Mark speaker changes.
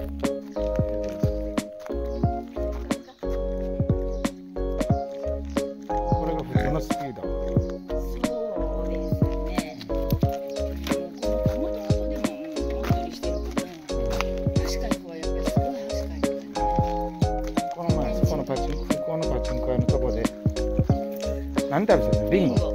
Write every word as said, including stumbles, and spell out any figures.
Speaker 1: これが普通のスピード。
Speaker 2: そうですね。もともとでも本当にしてるから。確かにこうやっぱりすごい確かに。
Speaker 1: この前そこのパチンコ、このパチンコ屋のとこで何食べてるの？リンゴ。